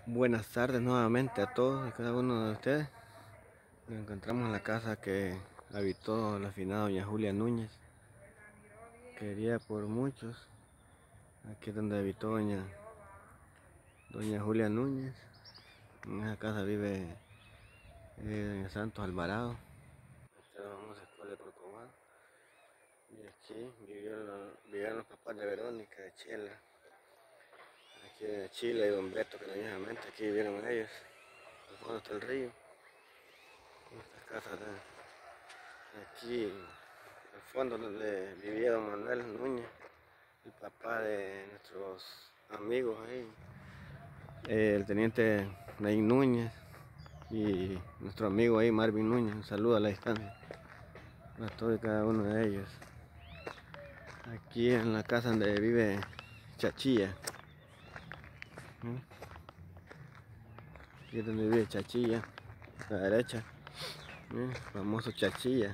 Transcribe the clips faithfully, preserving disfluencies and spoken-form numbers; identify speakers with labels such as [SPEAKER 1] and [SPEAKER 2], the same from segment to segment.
[SPEAKER 1] Buenas tardes nuevamente a todos y cada uno de ustedes. Nos encontramos en la casa que habitó la finada doña Julia Núñez, querida por muchos. Aquí es donde habitó doña, doña Julia Núñez. En esa casa vive eh, doña Santos Alvarado. Esta es la famosa escuela de Corcovado. Y aquí vivieron, vivieron los papás de Verónica, de Chela. Aquí de Chila y Don Beto, que precisamente aquí vivieron ellos. Al fondo está el río. Estas casas de aquí al fondo donde vivía don Manuel Núñez, el papá de nuestros amigos ahí, eh, el teniente Nain Núñez y nuestro amigo ahí Marvin Núñez. Un saludo a la distancia a todos y cada uno de ellos. Aquí en la casa donde vive Chachilla, ¿sí? Aquí es donde vive Chachilla, a la derecha, ¿sí? Famoso Chachilla.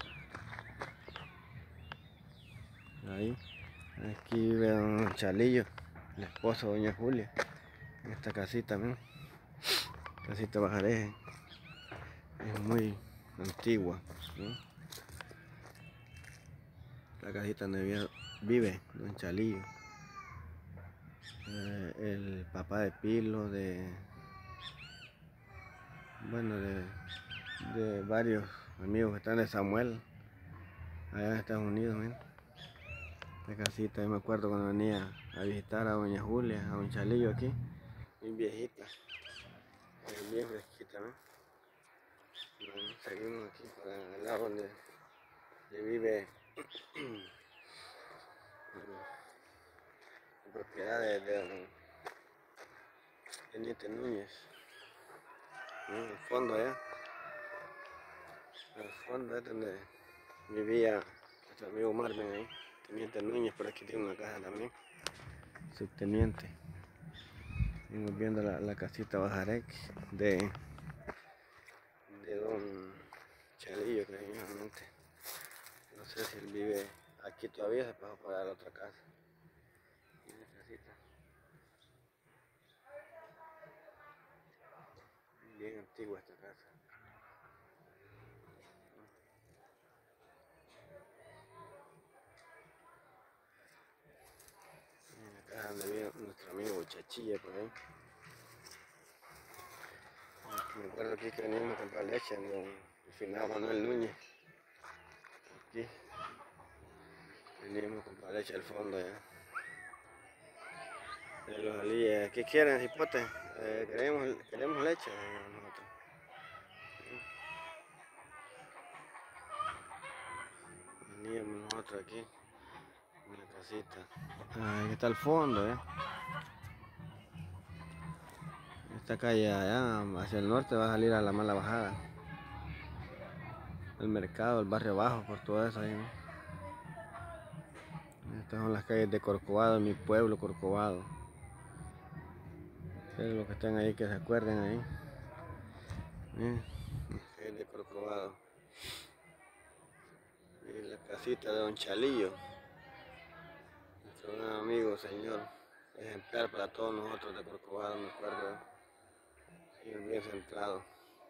[SPEAKER 1] Ahí, aquí vive don Chalillo, el esposo de doña Julia, en esta casita, ¿no? Casita Bajareje, es muy antigua, ¿no? La casita donde vive don Chalillo, eh, el papá de Pilo, de bueno de, de varios amigos que están de Samuel allá en Estados Unidos, ¿no? Esta casita, yo me acuerdo cuando venía a visitar a doña Julia, a don Chalillo aquí, muy viejita, bien fresquita, ¿no? Bueno, seguimos aquí por el lado donde, donde vive la propiedad de, de don Teniente Núñez, ¿no? En el fondo allá, al fondo es donde vivía nuestro amigo Marvin ahí, Teniente Núñez. Por aquí tiene una casa también, subteniente. Vamos viendo la, la casita Bajarec de, de don Chalillo, precisamente. No sé si él vive aquí todavía, se pasó para la otra casa. Mira esta casita, bien antigua esta casa. Acá donde vive nuestro amigo Chachilla por ahí. Me acuerdo aquí que veníamos a comprar leche en el finado Manuel Núñez. Aquí veníamos a comprar leche al fondo ya. De los alíes, ¿qué quieren, hipote? Eh, queremos, queremos leche eh, nosotros. Veníamos nosotros aquí, en la casita. Ah, ahí está el fondo, eh. Esta calle allá hacia el norte va a salir a la mala bajada. El mercado, el barrio bajo, por todo eso ahí, ¿no? Estas son las calles de Corcovado, mi pueblo Corcovado. Ustedes los que están ahí que se acuerden ahí. ¿Eh? Las calles de Corcovado. Y la casita de don Chalillo, nuestro gran amigo, señor, ejemplar para todos nosotros de Corcovado, me acuerdo. Y bien centrado.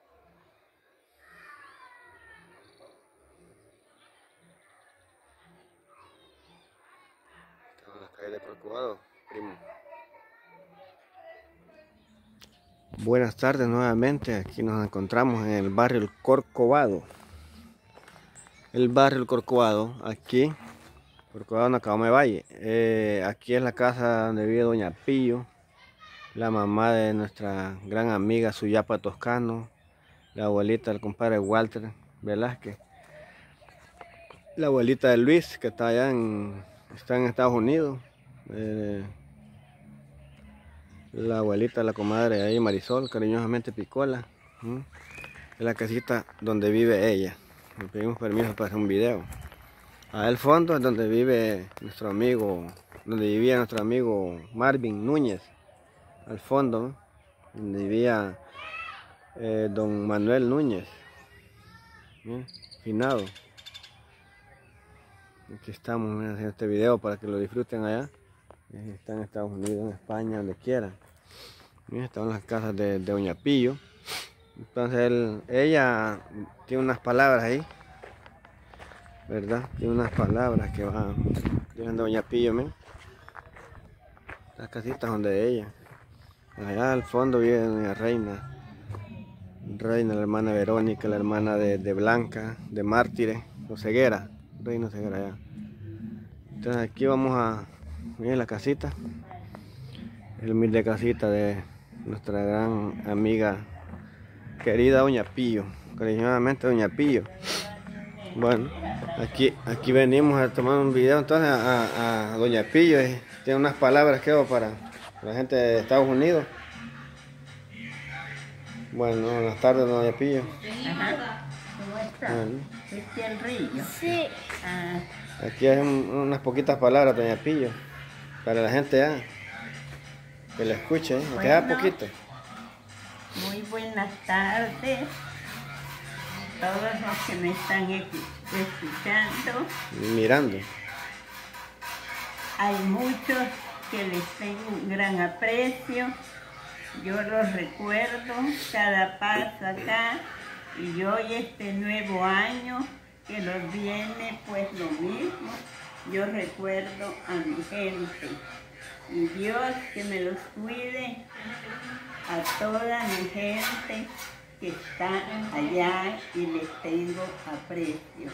[SPEAKER 1] Estamos en las calles de Corcovado, primo. Buenas tardes nuevamente, aquí nos encontramos en el barrio El Corcovado. El barrio El Corcovado, aquí, Corcovado Nacabome Valle. Eh, aquí es la casa donde vive doña Pillo, la mamá de nuestra gran amiga Suyapa Toscano, la abuelita del compadre Walter Velázquez, la abuelita de Luis, que está allá en, está en Estados Unidos, eh, la abuelita de la comadre ahí Marisol, cariñosamente Picola. ¿Mm? Es la casita donde vive ella. Le pedimos permiso para hacer un video. Al fondo es donde vive nuestro amigo, donde vivía nuestro amigo Marvin Núñez. Al fondo, ¿no? Donde vivía eh, don Manuel Núñez, ¿sí? Finado. Aquí estamos haciendo este video para que lo disfruten allá. Está en Estados Unidos, en España, donde quieran. Miren, están las casas de, de Doña Pillo. Entonces él, ella tiene unas palabras ahí, ¿verdad? Tiene unas palabras que van de Doña Pillo, miren. Las casitas son de ella. Allá al fondo vive Doña Reina. Reina, la hermana Verónica, la hermana de, de Blanca, de Mártires, o Ceguera. Reina Ceguera allá. Entonces aquí vamos a miren la casita. El humilde casita de nuestra gran amiga querida Doña Pillo, cariñosamente Doña Pillo. Bueno, aquí aquí venimos a tomar un video entonces a, a, a Doña Pillo. Tiene unas palabras que hago para la gente de Estados Unidos. Bueno, buenas tardes, Doña Pillo.
[SPEAKER 2] Ajá. ¿Cómo está?
[SPEAKER 1] Bueno.
[SPEAKER 2] ¿Viste el río?
[SPEAKER 3] Sí.
[SPEAKER 2] Ah,
[SPEAKER 1] Aquí hay un, unas poquitas palabras, Doña Pillo, para la gente ya, que la escuche, ¿eh? Que queda
[SPEAKER 2] Bueno.
[SPEAKER 1] poquito.
[SPEAKER 2] muy buenas tardes. Todos los que me están escu- escuchando.
[SPEAKER 1] Mirando.
[SPEAKER 2] Hay muchos que les tengo un gran aprecio. Yo los recuerdo cada paso acá. Y hoy este nuevo año que nos viene pues lo mismo. Yo recuerdo a mi gente. Y Dios que me los cuide a toda mi gente que está allá y les tengo aprecio.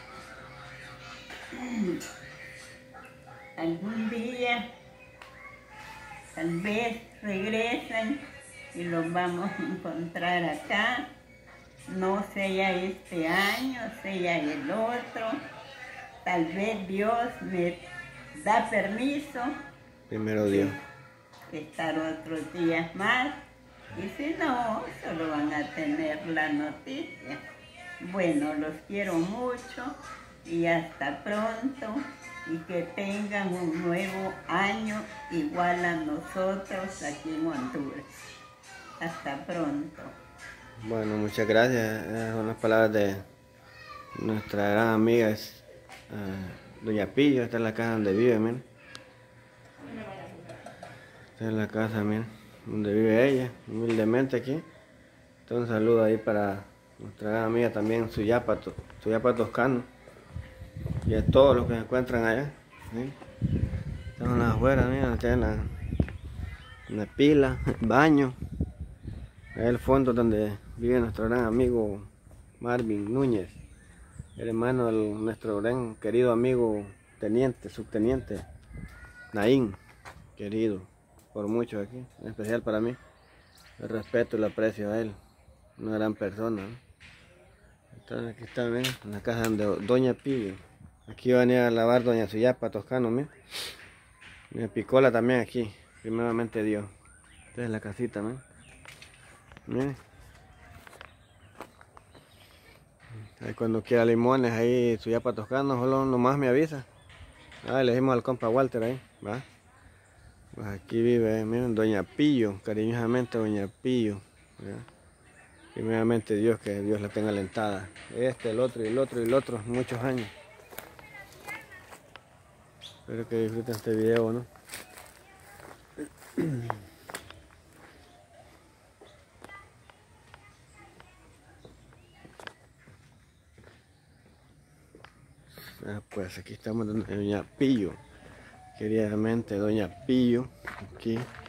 [SPEAKER 2] Algún día tal vez regresan y los vamos a encontrar acá. No sea este año, sea el otro. Tal vez Dios me da permiso.
[SPEAKER 1] Primero Dios.
[SPEAKER 2] Estar otros días más. Y si no, solo van a tener la noticia. Bueno, los quiero mucho y hasta pronto. Y que tengan un nuevo año igual a nosotros aquí en Honduras. Hasta pronto.
[SPEAKER 1] Bueno, muchas gracias. Esas son las palabras de nuestra gran amiga uh, Doña Pillo. Esta es la casa donde vive, miren. Esta es la casa, miren, donde vive ella, humildemente aquí. Entonces un saludo ahí para nuestra gran amiga también, Suyapa, Suyapa Toscano. Y a todos los que se encuentran allá. ¿Sí? Están afuera, miren, tienen la, la pila, el baño. Ahí el fondo donde vive nuestro gran amigo Marvin Núñez, el hermano de nuestro gran querido amigo teniente, subteniente Naín, querido por muchos aquí, en especial para mí. El respeto y el aprecio a él, una gran persona, ¿no? Entonces aquí está, miren, en la casa de Doña Pillo. Aquí va a venir a lavar Doña Suyapa Toscano, miren. Mi picola también aquí, primeramente Dios. Esta es la casita, miren. Miren. Ahí cuando quiera limones, ahí Suyapa Toscano, solo nomás me avisa. Ah, le dijimos al compa Walter ahí, va. Pues aquí vive, miren, Doña Pillo, cariñosamente Doña Pillo. ¿Verdad? Primeramente Dios, que Dios la tenga alentada. Este, el otro y el otro y el otro, muchos años. Espero que disfruten este video, ¿no? Ah, pues aquí estamos donde Doña Pillo, queridamente Doña Pillo, aquí.